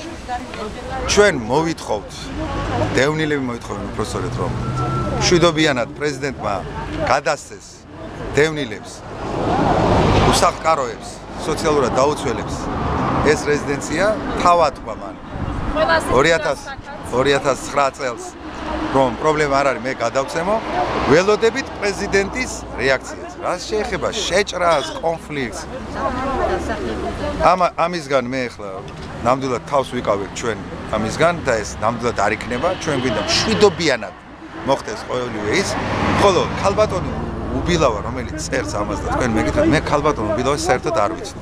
ჩვენ მოვითხოვთ დევნილები მოვითხოვენ უпроსტოდ რომ მშვიდობიანად პრეზიდენტმა გადასცეს დევნილებს უსახლკაროებს სოციალურად დაუცველებს ეს რეზიდენცია თავად თქვა მან 2009 წელს რომ პრობლემა არ არის მე გადავცემო ველოდებით პრეზიდენტის რეაქციას რაც შეეხება შეჭრას კონფლიქტს ამისგან მე ახლა ნამდვილად თავს ვიკავებ ჩვენ ამისგან და ეს ნამდვილად არ იქნება ჩვენ გვინდა მშვიდობიანად მოხდეს ყოველივე ის ხოლო ქალბატონი უბილავა რომელიც წერს ამას და თქვენ მეკითხეთ მე ქალბატონი უბილავას საერთოდ არ ვიცნობ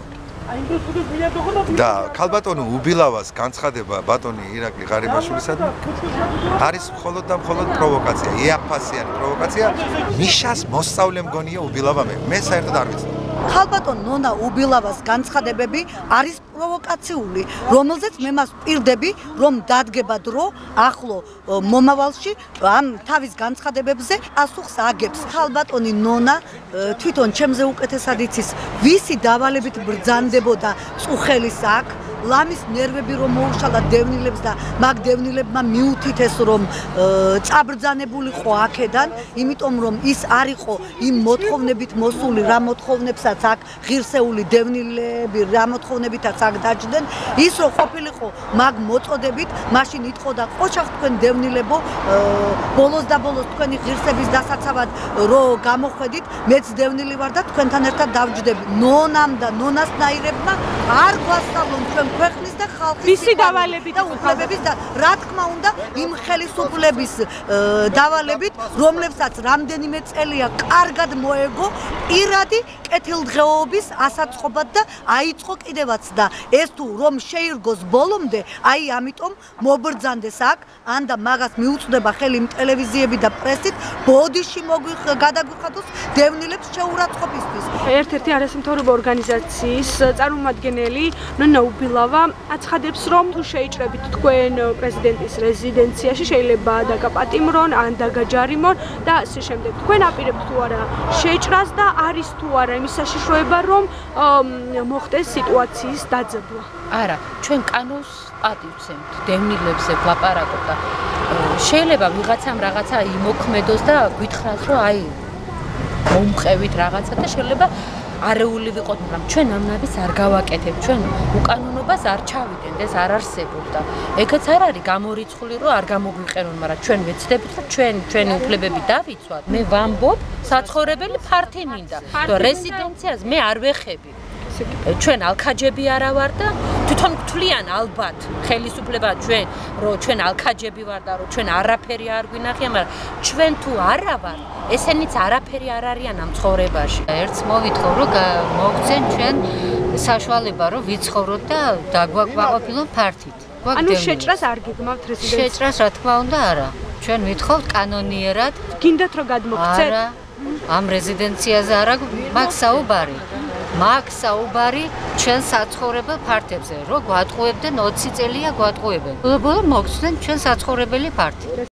და ქალბატონი უბილავას განცხადება ბატონი ირაკლი ღარიბაშვილისადმი არის მხოლოდ და მხოლოდ პროვოკაცია იაფასიანი პროვოკაცია მიშას მოსწავლე მგონია უბილავა მე საერთოდ არ ვიცნობ ქალბატონ ნონა უბილავას განცხადებები არის პროვოკაციული, რომელზეც მე მას ვპირდები, რომ დადგება დრო ახლო მომავალში ამ თავის განცხადებებზე პასუხს აგებს. ქალბატონი ნონა თვითონ ჩემზე უკეთესად იცის, ვისი დავალებით ბრძანდებოდა წუხელის აქ ლამის ნერვები რომ მოუშალა დევნილებს და მაგ დევნილებმა მიუთითეს რომ წაბრძანებულიყო აქედან, იმიტომ რომ ის არ იყო იმ მოთხოვნებით მოსული რა მოთხოვნებსაც აქ ღირსეული დევნილები რა მოთხოვნებითაც აქ დაჯდნენ, ის რომ ყოფილიყო მაგ მოწოდებით, მაშინ იტყოდა ყოჩახ თქვენ დევნილებო, ბოლოს და ბოლოს თქვენი ღირსების დასაცავად რო გამოხედით, მეც დევნილი ვარ და თქვენთან ერთად დავჯდები. ნონამ და ნონასნაირებმა არ გვასწავლონ თქვენ ქვეყნის და ხალხის დავალებით და უფლებების და რა თქმა უნდა იმ ხელისუფლების დავალებით, რომლებსაც რამდენიმე წელია კარგად მოეგო პირადი კეთილდღეობის ასაწყობად და აიწყო კიდევაც და ეს თუ რომ შეირგოს ბოლომდე, აი ამიტომ მობრძანდეს აქ, ან და მაგას მიუწვდება ხელი ტელევიზიები და პრესით, ბოდიში გადაგვიხადოს დევნილებს შეურაცხყოფისთვის. ერთ-ერთი არასამთავრობო ორგანიზაციის წარმომადგენელი ნონა უბილავა აცხადებს, რომ თუ შეიჭრებით თქვენ პრეზიდენტის რეზიდენციაში, შეიძლება დაგაპატიმრონ, ან დაგაჯარიმონ და ასე შემდეგ. თქვენ აპირებთ თუ არა შეჭრას და არის თუ არა იმის საშიშროება, რომ მოხდეს სიტუაციის დაძაბვა. არა, ჩვენ კანონს პატივცემთ, დევნილებზე ვლაპარაკობ და შეიძლება ვიღაცამ რაღაცა იმოქმედოს და გითხრას, რომ აი მომყევით რაღაცა და შეიძლება არეული ვიყოთ, მაგრამ ჩვენ ამნადეს არ გავაკეთებთ, ჩვენ უკანონობას არ ჩავიდენთ, ეს არ არსებობს და ეგეც არ არის გამორიცხული, რომ არ გამოგვიყენონ, მაგრამ ჩვენ ვეცდებით, რომ ჩვენი უფლებები დავიცვათ. მე ვამბობ, საცხოვრებელი ფართი მინდა. და რეზიდენციას მე არ ვეხები. ჩვენ ალქაჯები არა ვარ და თვითონ გთვლიან ალბათ ხელისუფლება ჩვენ ალქაჯები ვარ და რომ ჩვენ არაფერი არ გვინახია, მაგრამ ჩვენ თუ არა ვარ, ესენიც არაფერი არ არიან ამ ცხოვრებაში. ერთს მოვითხოვ, რომ მოგცენ ჩვენ საშუალება, რომ ვიცხოვროთ და დაგვაყოფილონ ფართით. ანუ შეჭრას არ გეგმავთ რეზიდენციას? შეჭრას რა თქმა უნდა არა. ჩვენ ვითხოვთ კანონიერად. გინდათ რომ გადმოგცეთ? არა, ამ რეზიდენციაზე არა მაგ საუბარი. მაგ საუბარი ჩვენ საცხოვრებელ ფართებზე, რომ გვატყუებდნენ 20 წელია გვატყუებენ. ბოლო მოგცდნენ ჩვენ საცხოვრებელი ფართი.